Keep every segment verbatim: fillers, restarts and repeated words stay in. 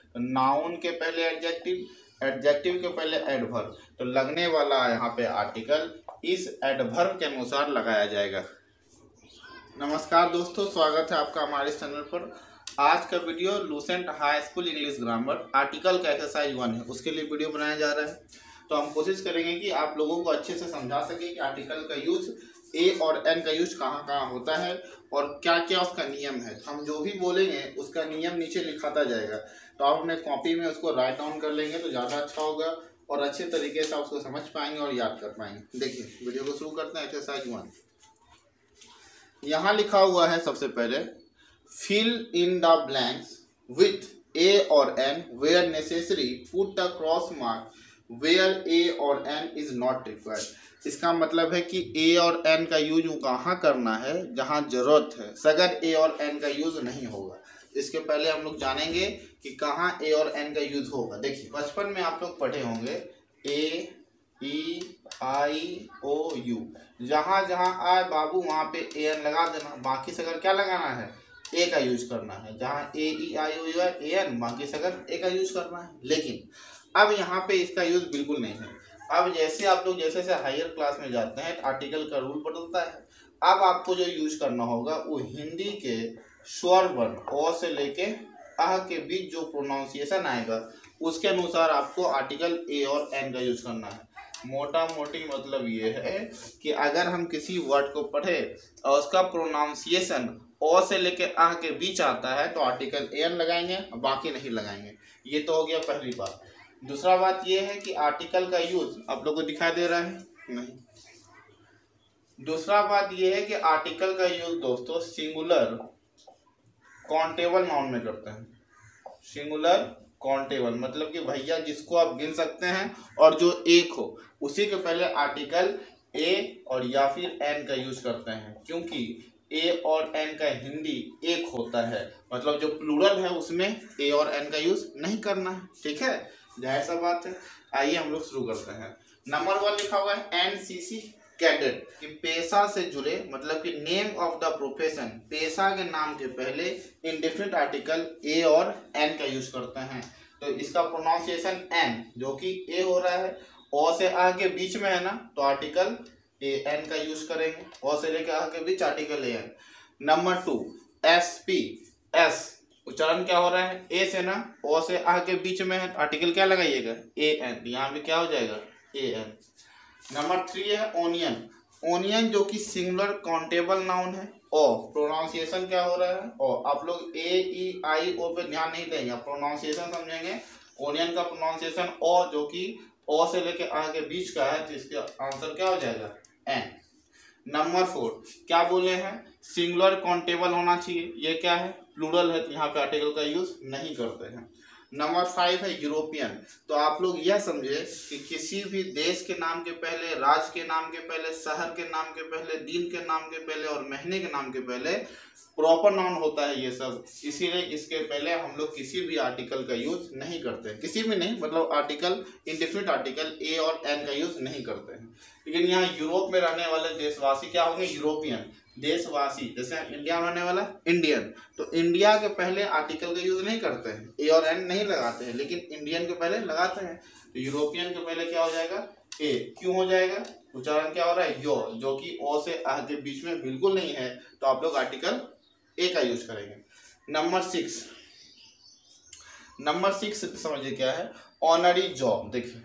तो नाउन के पहले एडजेक्टिव, एडजेक्टिव के पहले एडवर्ब, तो लगने वाला यहाँ पे आर्टिकल इस एडवर्ब के अनुसार लगाया जाएगा। नमस्कार दोस्तों, स्वागत है आपका हमारे चैनल पर। आज का video Lucent high school English grammar article का एक्सरसाइज वन है, उसके लिए वीडियो बनाया जा रहा है। तो हम कोशिश करेंगे कि आप लोगों को अच्छे से समझा सके कि आर्टिकल का यूज ए और एन का यूज कहाँ कहाँ होता है और क्या क्या उसका नियम है। हम जो भी बोलेंगे उसका नियम नीचे लिखाता जाएगा, तो आप अपने कॉपी में उसको राइट डाउन कर लेंगे तो ज़्यादा अच्छा होगा और अच्छे तरीके से आप उसको समझ पाएंगे और याद कर पाएंगे। देखिए वीडियो को शुरू करते हैं। एक्सरसाइज वन यहाँ लिखा हुआ है। सबसे पहले fill in the blanks with a और an where necessary, put the cross mark where a और एन इज नॉट रिक्वायर्ड। इसका मतलब है कि ए और एन का यूज कहाँ करना है जहाँ जरूरत है, सगर ए और एन का यूज नहीं होगा। इसके पहले हम लोग जानेंगे कि कहाँ ए और एन का यूज होगा। देखिए बचपन में आप लोग पढ़े होंगे ए ई आई ओ यू, जहाँ जहाँ आए बाबू वहाँ पे ए एन लगा देना, बाकी सगर क्या लगाना है, ए का यूज करना है। जहाँ ए ई आई ओ यू है ए एन, बाकी सगर ए का यूज करना है। लेकिन अब यहाँ पे इसका यूज बिल्कुल नहीं है। अब जैसे आप लोग जैसे जैसे हायर क्लास में जाते हैं आर्टिकल का रूल बदलता है। अब आपको जो यूज करना होगा वो हिंदी के स्वर वर्ण ओ से लेके अह के बीच जो प्रोनाउंसिएशन आएगा उसके अनुसार आपको आर्टिकल ए और एन का यूज करना है। मोटा मोटी मतलब ये है कि अगर हम किसी वर्ड को पढ़े और उसका प्रोनाउंसिएशन ओ से लेके अह के बीच आता है तो आर्टिकल ए एन लगाएंगे, बाकी नहीं लगाएंगे। ये तो हो गया पहली बात। दूसरा बात ये है कि आर्टिकल का यूज आप लोगों को दिखाई दे रहा है नहीं। दूसरा बात ये है कि आर्टिकल का यूज दोस्तों सिंगुलर काउंटेबल नाउन में करते हैं। सिंगुलर काउंटेबल मतलब कि भैया जिसको आप गिन सकते हैं और जो एक हो उसी के पहले आर्टिकल ए और या फिर एन का यूज करते हैं, क्योंकि ए और एन का हिंदी एक होता है, मतलब जो प्लूरल है उसमें ए और एन का यूज नहीं करना है। ठीक है, जाहिर सा बात है। आइए हम लोग शुरू करते हैं। नंबर वन लिखा हुआ है एन सी सी कैडेट, कि पेशा से जुड़े मतलब कि नेम ऑफ द प्रोफेशन, पेशा के नाम के पहले इंडेफिनिट आर्टिकल ए और एन का यूज करते हैं। तो इसका प्रोनाउंसिएशन एन जो कि ए हो रहा है, ओ से आ के बीच में है ना, तो आर्टिकल ए एन का यूज करेंगे। ओ से लेकर आ के बीच article a an. Number two S P, S उच्चारण क्या हो रहा है ए से ना, ओ से आ के बीच में है, आर्टिकल क्या लगाइएगा ए एन, यहाँ भी क्या हो जाएगा ए एन। नंबर थ्री है ओनियन, ओनियन जो कि सिंगुलर काउंटेबल नाउन है। ओ प्रोनाउंसिएशन क्या हो रहा है ओ, आप लोग ए ई आई ओ पे ध्यान नहीं देंगे, प्रोनाउंसिएशन समझेंगे। ओनियन का प्रोनाउंसिएशन ओ जो कि ओ से लेके आ के बीच का है, तो इसका आंसर क्या हो जाएगा एन। नंबर फोर क्या बोले हैं, सिंगुलर काउंटेबल होना चाहिए, ये क्या है प्लूरल है, तो यहाँ पे आर्टिकल का यूज नहीं करते हैं। नंबर फाइव है यूरोपियन, तो आप लोग यह समझे कि किसी भी देश के नाम के पहले, राज्य के नाम के पहले, शहर के नाम के पहले, दिन के नाम के पहले और महीने के नाम के पहले प्रॉपर नाउन होता है ये सब, इसीलिए इसके पहले हम लोग किसी भी आर्टिकल का यूज नहीं करते हैं। किसी भी नहीं मतलब आर्टिकल इंडेफिनिट आर्टिकल ए और एन का यूज नहीं करते हैं। लेकिन यहाँ यूरोप में रहने वाले देशवासी क्या होंगे यूरोपियन, देशवासी जैसे इंडिया में रहने वाला इंडियन, तो इंडिया के पहले आर्टिकल का यूज नहीं करते हैं, ए और एन नहीं लगाते हैं, लेकिन इंडियन के पहले लगाते हैं। तो यूरोपियन के पहले क्या हो जाएगा ए, क्यों हो जाएगा, उच्चारण क्या हो रहा है यो, जो कि ओ से आ के बीच में बिल्कुल नहीं है, तो आप लोग आर्टिकल ए का यूज करेंगे। नंबर सिक्स, नंबर सिक्स समझिए क्या है ऑनरी जॉब। देखिए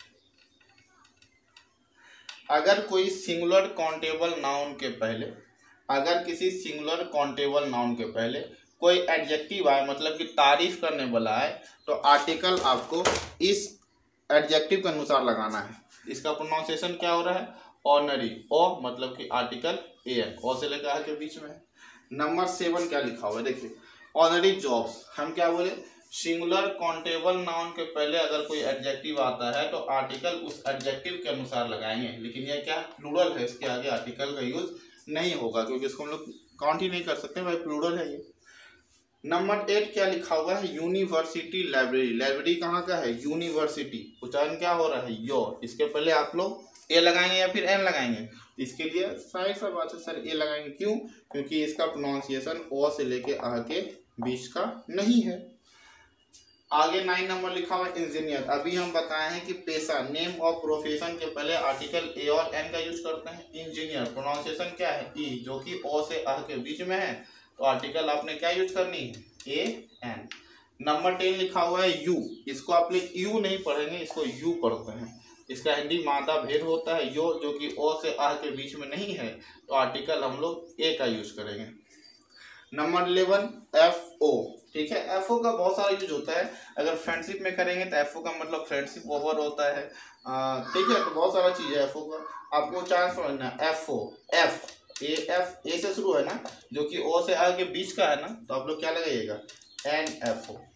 अगर कोई सिंगुलर काउंटेबल नाउन के पहले, अगर किसी सिंगुलर काउंटेबल नाउन के पहले कोई एडजेक्टिव आए मतलब कि तारीफ करने वाला आए, तो आर्टिकल आपको इस एडजेक्टिव के अनुसार लगाना है। इसका प्रोनाउंसिएशन क्या हो रहा है ऑनरी, ओ मतलब कि आर्टिकल ए एन, ओ से लेकर के बीच में है। नंबर सेवन क्या लिखा हुआ है देखिए ऑनरी जॉब्स, हम क्या बोले सिंगुलर काउंटेबल नाउन के पहले अगर कोई एडजेक्टिव आता है तो आर्टिकल उस एडजेक्टिव के अनुसार लगाएंगे, लेकिन यह क्या प्लूरल है, इसके आगे आर्टिकल का यूज नहीं होगा क्योंकि इसको हम लोग काउंट ही नहीं कर सकते भाई, प्लूरल है ये। नंबर एट क्या लिखा हुआ है यूनिवर्सिटी लाइब्रेरी, लाइब्रेरी कहाँ का है यूनिवर्सिटी, उच्चारण क्या हो रहा है यो, इसके पहले आप लोग ए लगाएंगे या फिर एन लगाएंगे, इसके लिए साइड सा बात है सर ए लगाएंगे, क्यों, क्योंकि इसका प्रोनाउंसिएशन ओ से लेके आ के बीच का नहीं है। आगे नाइन नंबर लिखा हुआ है इंजीनियर। अभी हम बताए हैं कि पेशा, नेम और प्रोफेशन के पहले आर्टिकल ए और एन का यूज करते हैं। इंजीनियर प्रोनाउंसिएशन क्या है? ई, जो कि ओ से अह के बीच में है, तो आर्टिकल आपने क्या यूज करनी है? ए एन। नंबर टेन लिखा हुआ है यू। इसको आप लोग यू नहीं पढ़ेंगे, इसको यू पढ़ते हैं। इसका हिंदी मादा भेद होता है यो, जो कि ओ से आह के बीच में नहीं है, तो आर्टिकल हम लोग ए का यूज करेंगे। Number eleven F O. ठीक है, एफ ओ का बहुत सारा यूज होता है। अगर फ्रेंडशिप में करेंगे तो एफ ओ का मतलब फ्रेंडशिप ओवर होता है। ठीक है, तो बहुत सारा चीज है एफ ओ का। आपको चांस समझना है F O, F A, F A से शुरू है ना, जो कि ओ से आगे बीच का है ना, तो आप लोग क्या लगाइएगा? An F O.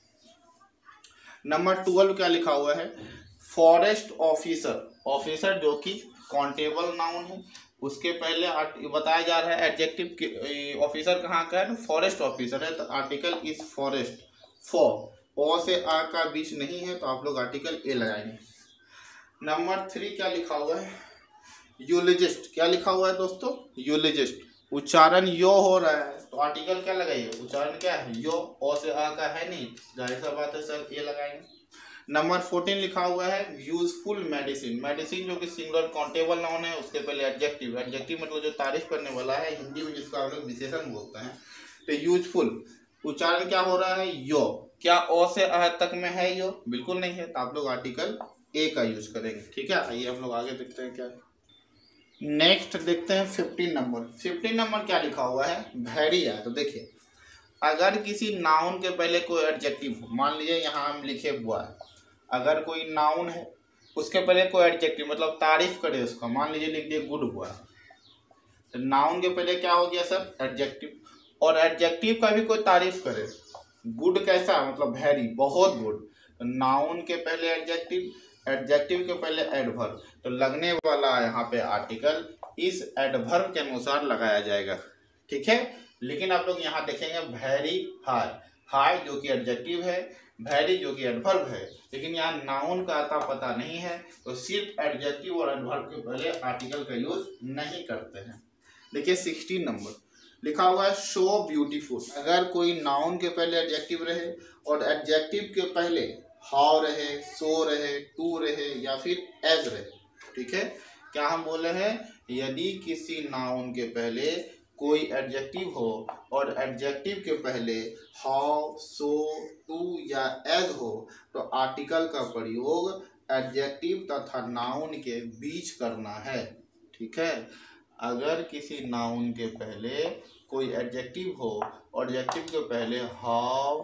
Number twelve क्या लिखा हुआ है? Forest officer. ऑफिसर जो कि काउंटेबल नाउन है, उसके पहले बताया जा रहा है एडजेक्टिव। ऑफिसर कहाँ का है? तो फॉरेस्ट ऑफिसर है, तो आर्टिकल इज फॉरेस्ट। फॉर ओ से आ का बीच नहीं है, तो आप लोग आर्टिकल ए लगाएंगे। नंबर थ्री क्या लिखा हुआ है? यूलोजिस्ट। क्या लिखा हुआ है दोस्तों? यूलोजिस्ट। उच्चारण यो हो रहा है, तो आर्टिकल क्या लगाइए? उच्चारण क्या है? यो। ओ से आ का है नहीं, जाहिर सा बात है सर ए लगाएंगे। नंबर फोर्टीन लिखा हुआ है यूजफुल मेडिसिन। मेडिसिन जो कि सिंगुलर काउंटेबल नाउन है, उसके पहले एडजेक्टिव। एडजेक्टिव मतलब जो तारीफ करने वाला है, हिंदी में जिसको हम लोग विशेषण बोलते हैं। तो यूजफुल, उच्चारण क्या हो रहा है? यो। क्या ओ से अह तक में है यो? बिल्कुल नहीं है, तो आप लोग आर्टिकल ए का यूज करेंगे। ठीक है, आइए हम लोग आगे देखते हैं क्या है। नेक्स्ट देखते हैं फिफ्टीन नंबर। फिफ्टीन नंबर क्या लिखा हुआ है? वेरी है। तो देखिए, अगर किसी नाउन के पहले कोई एडजेक्टिव हो, मान लीजिए यहाँ हम लिखे हुआ है, अगर कोई नाउन है उसके पहले कोई एडजेक्टिव मतलब तारीफ करे उसका, मान लीजिए लिख दिए गुड हुआ, तो नाउन के पहले क्या हो गया सर? एडजेक्टिव। और एडजेक्टिव का भी कोई तारीफ करे, गुड कैसा मतलब वेरी, बहुत गुड, तो नाउन के पहले एडजेक्टिव, एडजेक्टिव के पहले एडवर्ब, तो लगने वाला यहाँ पे आर्टिकल इस एडवर्ब के अनुसार लगाया जाएगा। ठीक है, लेकिन आप लोग यहाँ देखेंगे वेरी हाई, हाई जो कि एडजेक्टिव है, वेरी जो कि एडवर्ब है, लेकिन यहाँ नाउन का आता पता नहीं है, तो सिर्फ एडजेक्टिव और एडवर्ब के पहले आर्टिकल का यूज नहीं करते हैं। देखिए सिक्सटीन नंबर लिखा हुआ है शो ब्यूटीफुल। अगर कोई नाउन के पहले एडजेक्टिव रहे और एडजेक्टिव के पहले हाउ रहे, सो रहे, टू रहे या फिर एज रहे, ठीक है, क्या हम बोले हैं? यदि किसी नाउन के पहले कोई एडजेक्टिव हो और एडजेक्टिव के पहले हाउ, सो, टू या एज हो, तो आर्टिकल का प्रयोग एडजेक्टिव तथा नाउन के बीच करना है। ठीक है, अगर किसी नाउन के पहले कोई एडजेक्टिव हो और एडजेक्टिव के पहले हाउ,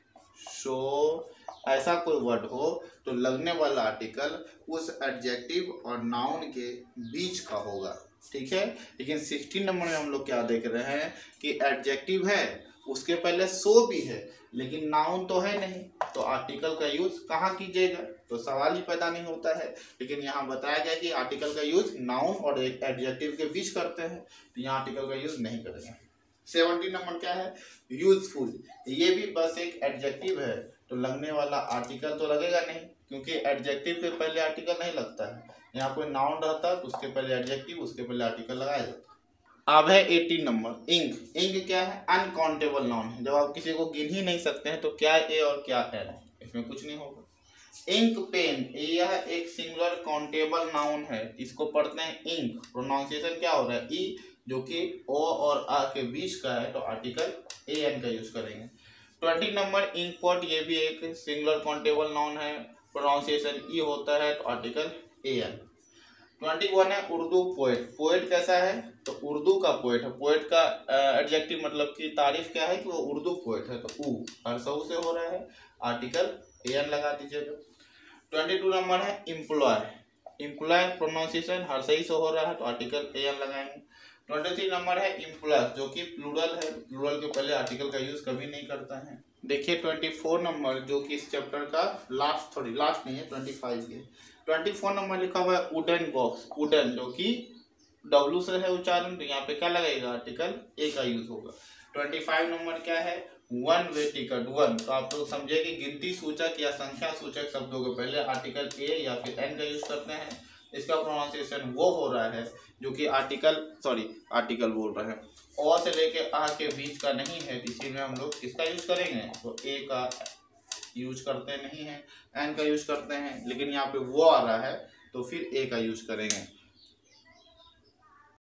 शो ऐसा कोई वर्ड हो, तो लगने वाला आर्टिकल उस एडजेक्टिव और नाउन के बीच का होगा। ठीक है, लेकिन सिक्सटीन नंबर में हम लोग क्या देख रहे हैं कि एडजेक्टिव है, उसके पहले सो भी है, लेकिन नाउन तो है नहीं, तो आर्टिकल का यूज कहाँ कीजिएगा? तो सवाल ही पैदा नहीं होता है। लेकिन यहाँ बताया गया कि आर्टिकल का यूज नाउन और एडजेक्टिव के बीच करते हैं, तो यहाँ आर्टिकल का यूज नहीं करेंगे। सेवनटीन नंबर क्या है? यूजफुल। ये भी बस एक एडजेक्टिव है, तो लगने वाला आर्टिकल तो लगेगा नहीं, क्योंकि एडजेक्टिव के पहले आर्टिकल नहीं लगता है। यहाँ कोई नाउन रहता है तो उसके पहले एडजेक्टिव, उसके पहले आर्टिकल लगाया जाता है। अब है एटीन नंबर इंक। इंक क्या है? अनकाउंटेबल नाउन है। जब आप किसी को गिन ही नहीं सकते हैं तो क्या ए और क्या एन, इसमें कुछ नहीं होगा। इंक पेन, यह एक सिंगुलर काउंटेबल नाउन है, इसको पढ़ते हैं इंक। प्रोनाउंसिएशन क्या हो रहा है? ई, जो कि ओ और आ के बीच का है, तो आर्टिकल ए एन का यूज करेंगे। ट्वेंटी नंबर इंक पॉट, ये भी एक सिंगुलर काउंटेबल नाउन है, प्रोनाउंसिएशन ई होता है, तो article a an. Twenty one है उर्दू पोएट। पोएट कैसा है? तो उर्दू का पोएट है। पोएट का एडजेक्टिव मतलब की तारीफ क्या है कि वो उर्दू पोएट है, तो ऊ हर्षऊ से हो रहा है, आर्टिकल ए एन लगा दीजिएगा। ट्वेंटी टू नंबर है एम्प्लॉय। एम्प्लॉय प्रोनाउंसिएशन हर्षई से हो रहा है, तो आर्टिकल ए एन लगाएंगे। ट्वेंटी थ्री नंबर है एम्प्लॉयज, जो कि प्लूरल है, प्लूरल के पहले आर्टिकल का यूज कभी नहीं करता है। देखिए ट्वेंटी फोर नंबर, जो कि इस चैप्टर का लास्ट, थोड़ी लास्ट नहीं है, ट्वेंटी फाइव के ट्वेंटी फोर नंबर लिखा हुआ है वुडन बॉक्स। वुडन जो कि डब्ल्यू से है उच्चारण, तो यहाँ पे क्या लगेगा? आर्टिकल ए का यूज होगा। ट्वेंटी फाइव नंबर क्या है? One way ticket. वन, तो आप लोग समझे कि गिनती सूचक या संख्या सूचक शब्दों के पहले आर्टिकल ए या फिर एन का यूज करते हैं। इसका प्रोनाउंसिएशन वो हो रहा है जो कि आर्टिकल, सॉरी आर्टिकल बोल रहे हैं, ओ से लेके आ के बीच का नहीं है, इसी में हम लोग किसका यूज करेंगे? तो ए का यूज करते नहीं हैं, एन का यूज करते हैं, लेकिन यहाँ पे वो आ रहा है तो फिर ए का यूज करेंगे।